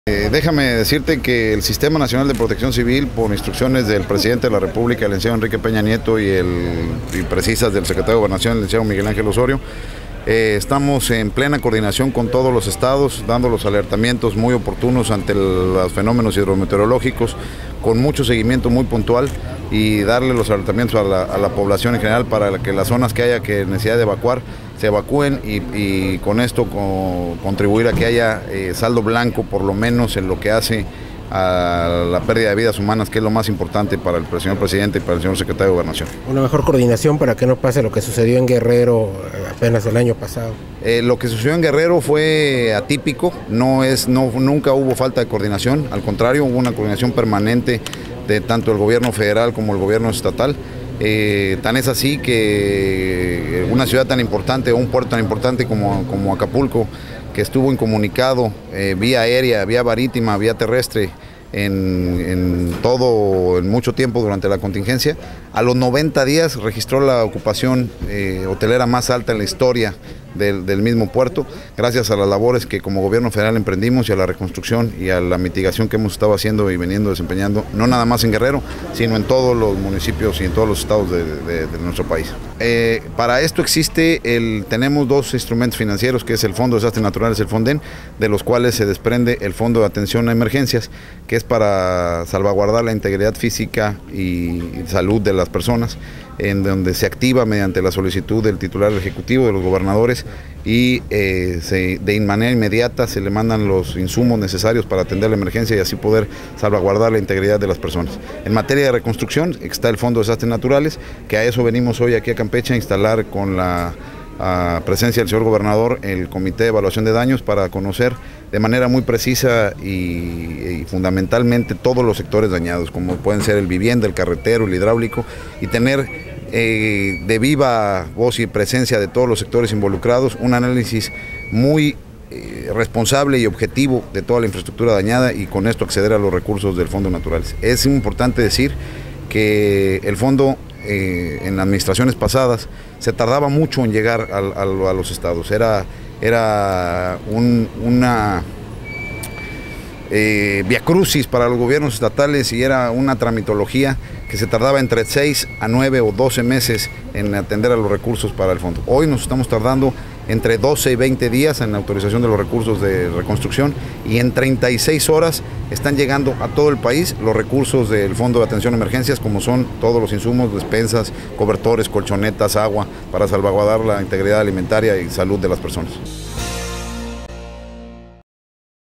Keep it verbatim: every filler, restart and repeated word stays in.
Eh, déjame decirte que el Sistema Nacional de Protección Civil, por instrucciones del presidente de la República, el licenciado Enrique Peña Nieto, y, el, y precisas del secretario de Gobernación, el licenciado Miguel Ángel Osorio, eh, estamos en plena coordinación con todos los estados, dando los alertamientos muy oportunos ante el, los fenómenos hidrometeorológicos, con mucho seguimiento muy puntual, y darle los alertamientos a la, a la población en general para que las zonas que haya que necesidad de evacuar se evacúen y, y con esto con, contribuir a que haya eh, saldo blanco, por lo menos en lo que hace a la pérdida de vidas humanas, que es lo más importante para el señor presidente y para el señor secretario de Gobernación. Una mejor coordinación para que no pase lo que sucedió en Guerrero apenas el año pasado. Eh, lo que sucedió en Guerrero fue atípico, no es, no, nunca hubo falta de coordinación, al contrario, hubo una coordinación permanente de tanto el gobierno federal como el gobierno estatal. Eh, tan es así que una ciudad tan importante o un puerto tan importante como, como Acapulco, que estuvo incomunicado eh, vía aérea, vía marítima, vía terrestre en, en todo, en mucho tiempo durante la contingencia, a los noventa días registró la ocupación eh, hotelera más alta en la historia del, del mismo puerto, gracias a las labores que como gobierno federal emprendimos y a la reconstrucción y a la mitigación que hemos estado haciendo y veniendo desempeñando, no nada más en Guerrero, sino en todos los municipios y en todos los estados de, de, de nuestro país. Eh, para esto existe, el, tenemos dos instrumentos financieros, que es el Fondo de Desastres Naturales, el FONDEN, de los cuales se desprende el Fondo de Atención a Emergencias, que es para salvaguardar la integridad física y salud de las personas, en donde se activa mediante la solicitud del titular ejecutivo, de los gobernadores, y eh, se, de manera inmediata se le mandan los insumos necesarios para atender la emergencia y así poder salvaguardar la integridad de las personas. En materia de reconstrucción está el Fondo de Desastres Naturales, que a eso venimos hoy aquí a Campeche a instalar con la a presencia del señor gobernador el Comité de Evaluación de Daños para conocer de manera muy precisa y, y fundamentalmente todos los sectores dañados, como pueden ser el vivienda, el carretero, el hidráulico, y tener eh, de viva voz y presencia de todos los sectores involucrados un análisis muy eh, responsable y objetivo de toda la infraestructura dañada, y con esto acceder a los recursos del Fondo Naturales. Es importante decir que el fondo eh, en administraciones pasadas se tardaba mucho en llegar a, a, a los estados, era, era un, una eh, viacrucis para los gobiernos estatales y era una tramitología que se tardaba entre seis a nueve o doce meses en atender a los recursos para el fondo. Hoy nos estamos tardando entre doce y veinte días en la autorización de los recursos de reconstrucción, y en treinta y seis horas están llegando a todo el país los recursos del Fondo de Atención a Emergencias, como son todos los insumos, despensas, cobertores, colchonetas, agua, para salvaguardar la integridad alimentaria y salud de las personas.